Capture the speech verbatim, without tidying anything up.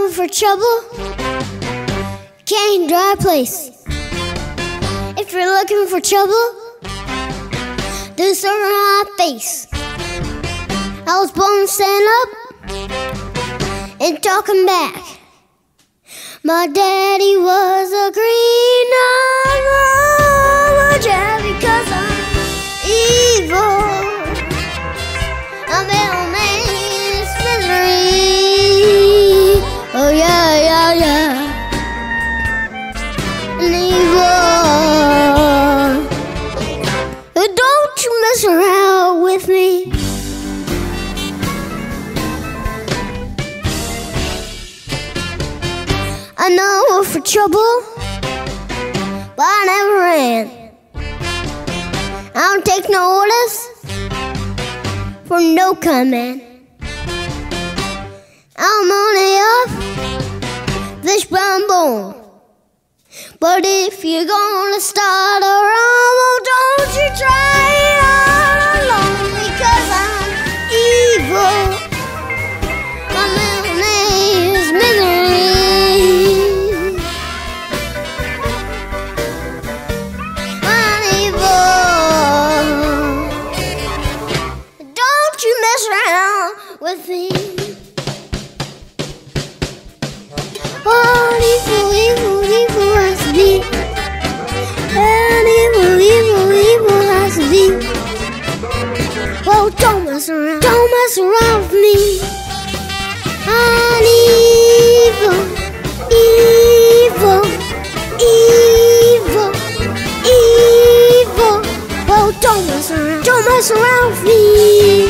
looking for trouble, can't dry place. If you're looking for trouble, do something on my face. I was born to stand up and talking back. My daddy was a green Roger because I'm evil. I'm middle name is misery. Oh yeah, yeah, yeah. And evil. Don't you mess around with me. I know for trouble, but I never ran. I don't take no orders for no command. I'm only up this brown bone. But if you're gonna start a rumble, don't you try it all alone, because I'm evil. My middle name is misery. I'm evil. Don't you mess around with me. Oh, evil, evil, evil has to be. And evil, evil, evil has to be. Oh, don't mess around, don't mess around with me. I'm evil, evil, evil, evil. Oh, don't mess around, don't mess around with me.